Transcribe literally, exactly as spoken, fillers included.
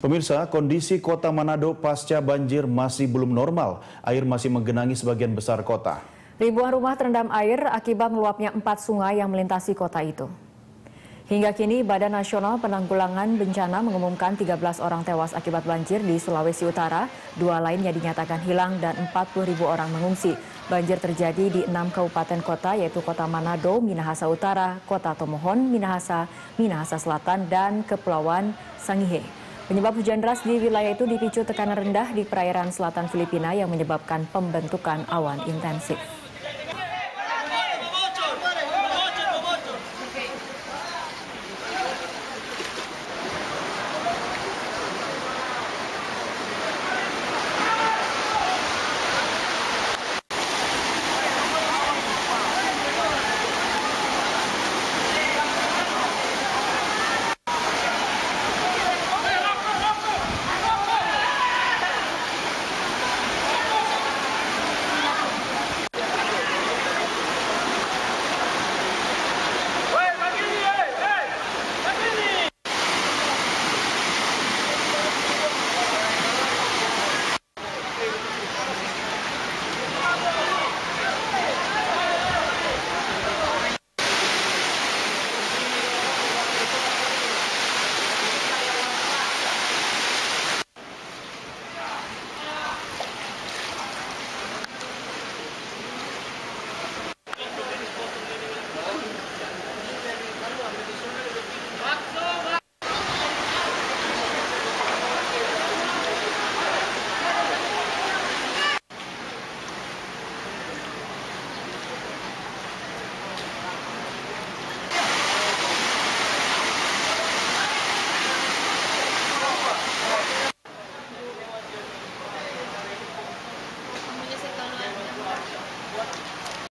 Pemirsa, kondisi kota Manado pasca banjir masih belum normal. Air masih menggenangi sebagian besar kota. Ribuan rumah terendam air akibat meluapnya empat sungai yang melintasi kota itu. Hingga kini, Badan Nasional Penanggulangan Bencana mengumumkan tiga belas orang tewas akibat banjir di Sulawesi Utara, dua lainnya dinyatakan hilang dan empat puluh ribu orang mengungsi. Banjir terjadi di enam kabupaten kota yaitu Kota Manado, Minahasa Utara, Kota Tomohon, Minahasa, Minahasa Selatan, dan Kepulauan Sangihe. Penyebab hujan deras di wilayah itu dipicu tekanan rendah di perairan selatan Filipina yang menyebabkan pembentukan awan intensif.